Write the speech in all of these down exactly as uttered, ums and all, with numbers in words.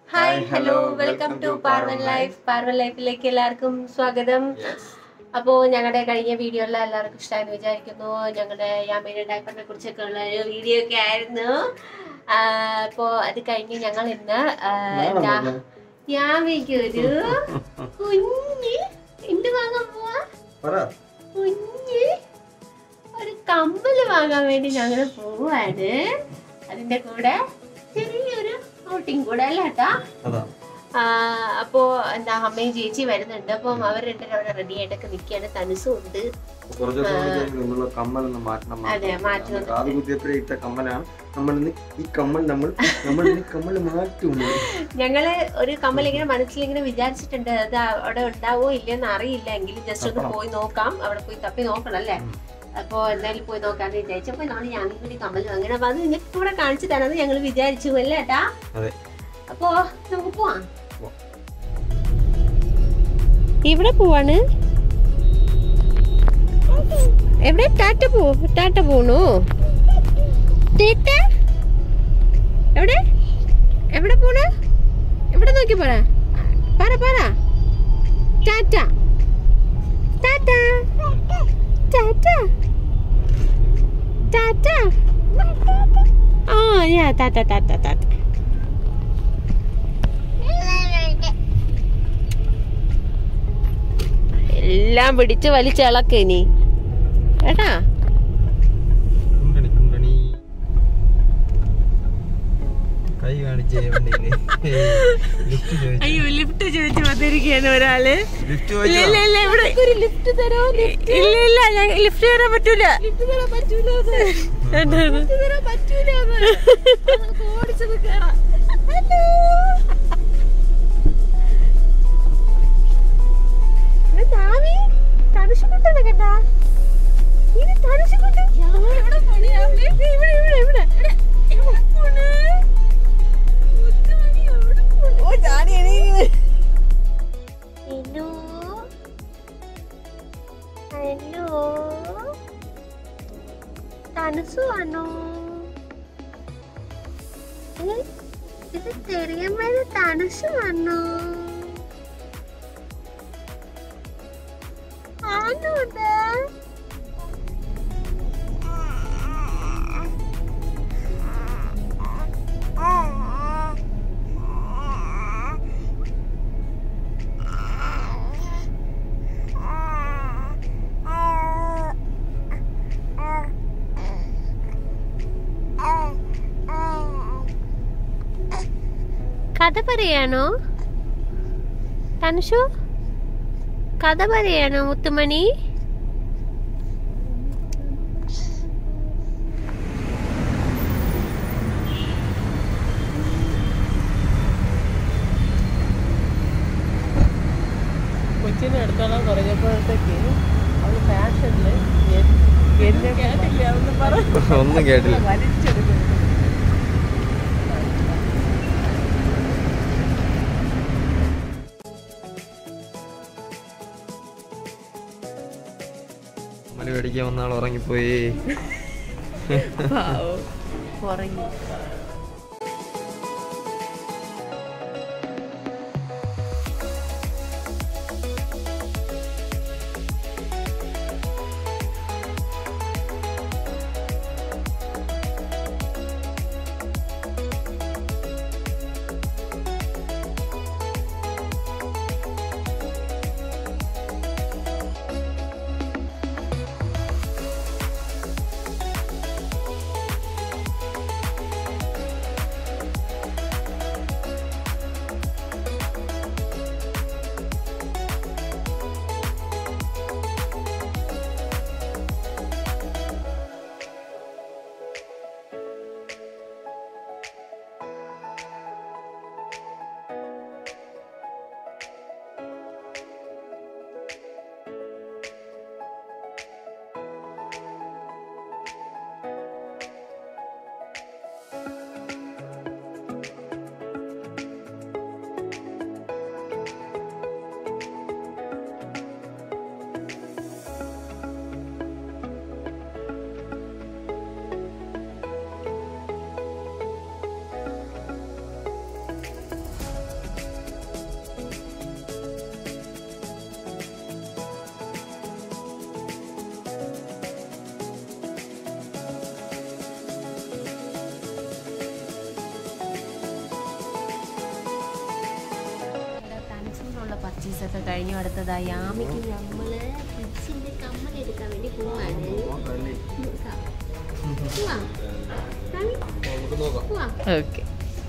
Hi, hello, welcome to Parvan Life. Parvan Life like എല്ലാവർക്കും സ്വാഗതം. അപ്പോൾ ഞങ്ങളുടെ കഴിഞ്ഞ വീഡിയോയിൽ എല്ലാവർക്കും ഇഷ്ടമായെന്ന് വിചാരിക്കുന്നു. ഞങ്ങളുടെ യാമയുടെ ഡയപ്പറിനെ കുറിച്ചൊക്കെ ഉള്ള ഒരു വീഡിയോ ഒക്കെ ആയിരുന്നു. അപ്പോൾ അത് കഴിഞ്ഞ് ഞങ്ങൾ ഇന്ന് യാമയ്ക്ക് ഒരു കുഞ്ഞ് എന്ത് വാങ്ങാൻ പോവാ കുഞ്ഞ് ഒരു കമ്മല് വാങ്ങാൻ വേണ്ടി ഞങ്ങൾ പോവാണ്. അതിന്റെ കൂടെ ചെറിയൊരു ഔട്ടിങ് കൂടെ അല്ല കേട്ടാ. അപ്പോ എന്താ അമ്മയും ചേച്ചി വരുന്നുണ്ട്. അപ്പം അവർ രണ്ടുപേരും അവിടെ റെഡി ആയിട്ടൊക്കെ നിൽക്കുകയാണ്. തനുസും ഉണ്ട്. അതെ മാറ്റുന്നത് ഞങ്ങള് ഒരു കമ്മൽ ഇങ്ങനെ മനസ്സിലിങ്ങനെ വിചാരിച്ചിട്ടുണ്ട്. അത് അവിടെ ഉണ്ടാവോ ഇല്ലെന്ന് അറിയില്ല. എങ്കിലും ജസ്റ്റ് ഒന്ന് പോയി നോക്കാം. അവിടെ പോയി തപ്പി നോക്കണം അല്ലേ. അപ്പൊ എന്തായാലും പോയി നോക്കാന്ന് വിചാരിച്ചപ്പോ നമ്മൾ ഞങ്ങൾ കൂടി കമ്മൽ അങ്ങനെ അപ്പൊ അത് നിങ്ങൾക്ക് കൂടെ കാണിച്ചു തരാന്ന് ഞങ്ങൾ വിചാരിച്ചു അല്ലേ ഏട്ടാ. അപ്പൊ നമുക്ക് പോവാം. ഇവിടെ പോവാണ്. എവിടെ ടാറ്റ പോ ടാറ്റ പോണു. എവിടെ എവിടെ പോണ എവിടെ നോക്കി പറ പറ പറ ടാറ്റ ടാറ്റ ടാറ്റ ടാറ്റ. ആ യാ ടാറ്റ ടാറ്റ ടാറ്റ. എല്ലാം പിടിച്ച് വലിച്ചിളക്ക് ഇനി കേട്ടാ. അയ്യോ ലിഫ്റ്റ് ചോദിച്ചു വന്നിരിക്കുകയാണ് ഒരാള്. ഇല്ല ഇല്ല ഇവിടെ ഒരു ലിഫ്റ്റ് തരോ. ഇല്ല ഇല്ല ഞാൻ ലിഫ്റ്റ് തരാൻ പറ്റൂല. ലിഫ്റ്റ് തരാൻ പറ്റൂല ലിഫ്റ്റ് തരാൻ പറ്റൂല ഓടിച്ചത് കേറാം. ഹലോ താവി തനുഷുകൊണ്ടല്ലേ കേട്ടാ. ഇത് തനുഷുകൊണ്ട് എവിടെ പോണി ഇവിടെ ഇവിടെ ഇവിടെ എവിടെ പോണ്. ഓ ജാനി എണീക്കുന്നു. ഹലോ ഹലോ തനുസു ആണോ? ഇത് തെറിയമ്മയുടെ തനുസു ആണോ? ആണോടാ. കഥ പറയാണോ തനുഷു? കഥ പറയാണോ മുത്തുമണി? കൊച്ചിനെ എടുത്തോളാൻ പറഞ്ഞപ്പോഴത്തേക്ക് അത് ഫാഷനില് ഒന്നും കേട്ടില്ല. വലിച്ചെടുക്കുന്നു. മല മേടിക്കാൻ വന്നാൾ ഉറങ്ങിപ്പോയി. ഉറങ്ങി. പർച്ചേസ് ഒക്കെ കഴിഞ്ഞു. അടുത്തതായി യാമിക്ക് നമ്മള് പിച്ചിന്റെ കമ്മൽ എടുക്കാൻ വേണ്ടി പോവാണ്. ഓക്കെ.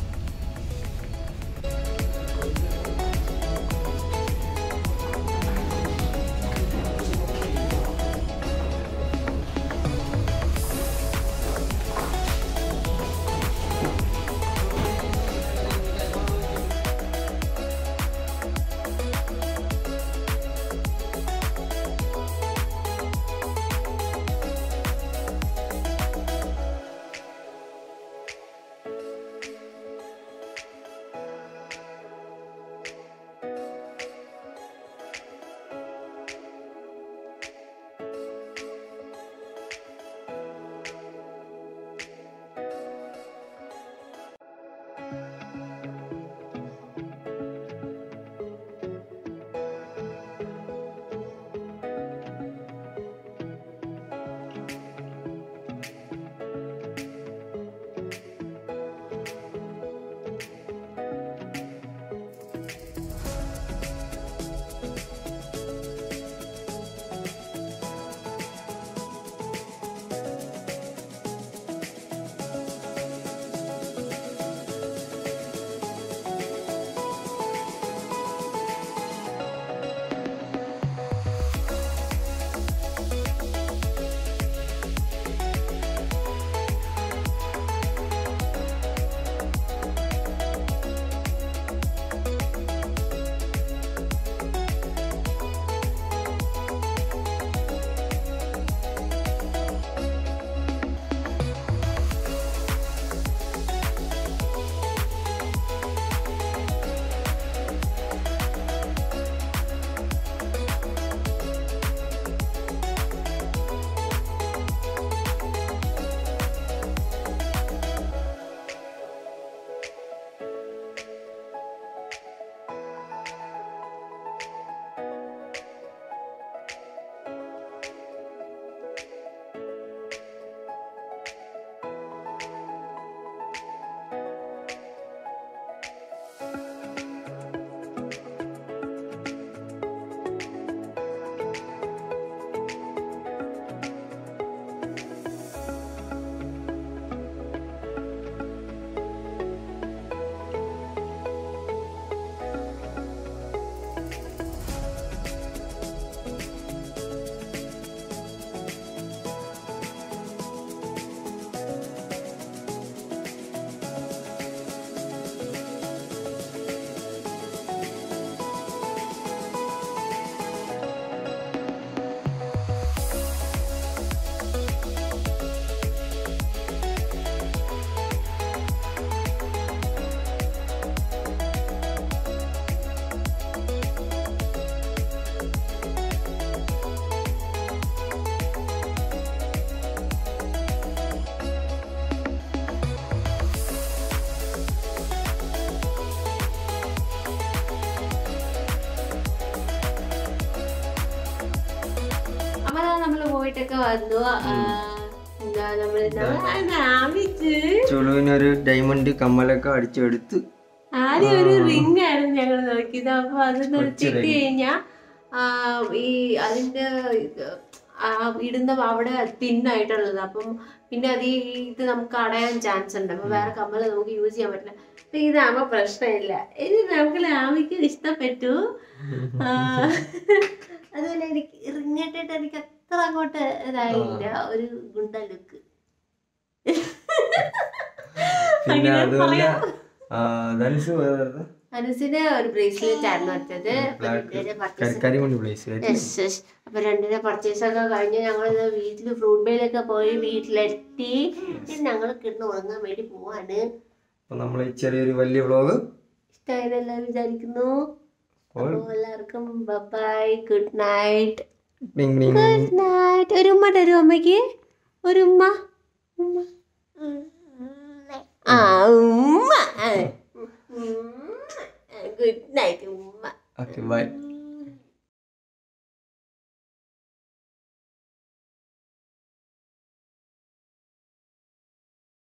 ചുളുവിനൊരു ഡയമണ്ട് കമ്മലൊക്കെ അടിച്ചെടുത്ത് ആദ്യം ഒരു റിംഗ് ആയിരുന്നു ഞങ്ങൾ നോക്കിയത്. അപ്പൊ അത് നിർത്തിയിട്ട് കഴിഞ്ഞാ ഈ അതിന്റെ ഇടുന്ന അവിടെ തിന്നായിട്ടുള്ളത്. അപ്പം പിന്നെ അത് ഇത് നമുക്ക് അടയാൻ ചാൻസ് ഉണ്ട്. അപ്പൊ വേറെ കമ്മല് നമുക്ക് യൂസ് ചെയ്യാൻ പറ്റില്ല. അപ്പൊ ഇതാകുമ്പോ പ്രശ്നമില്ല. ഇത് നമുക്ക് ലാമിക്ക് ഇഷ്ടപ്പെട്ടു. അതുപോലെ എനിക്ക് റിംഗ് ഇട്ടിട്ട് എനിക്ക് അത്ര അങ്ങോട്ട് ഇതായില്ല. ഒരു ഗുണ്ട ലുക്ക്. അനുസിന് ഒരു ബ്രേസ്ലെറ്റ് ആയിരുന്നു വെച്ചത്. അപ്പൊ രണ്ടിനെ പർച്ചേസ് ഒക്കെ കഴിഞ്ഞ് ഞങ്ങൾ വീട്ടില് ഫ്രൂട്ട് ബേയിലൊക്കെ പോയി വീട്ടിലെത്തി. ഞങ്ങൾ കിടന്ന് ഉറങ്ങാൻ വേണ്ടി പോവാണ്. ചെറിയൊരു വലിയ വ്ലോഗ് ഇഷ്ടമായതെല്ലാം വിചാരിക്കുന്നു. എല്ലാവർക്കും bye, good night. Good night. ഒരു ഉമ്മ തരും അമ്മയ്ക്ക്. ഒരു ഉമ്മ. ആ ഉമ്മ. ഗുഡ് നൈറ്റ് ഉമ്മ. Okay by.